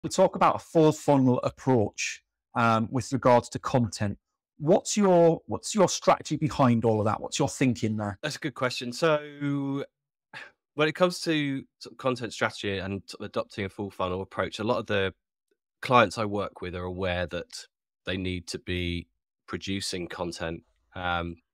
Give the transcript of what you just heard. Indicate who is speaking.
Speaker 1: We talk about a full funnel approach with regards to content. What's your strategy behind all of that? What's your thinking there?
Speaker 2: That's a good question. So, when it comes to sort of content strategy and sort of adopting a full funnel approach, a lot of the clients I work with are aware that they need to be producing content.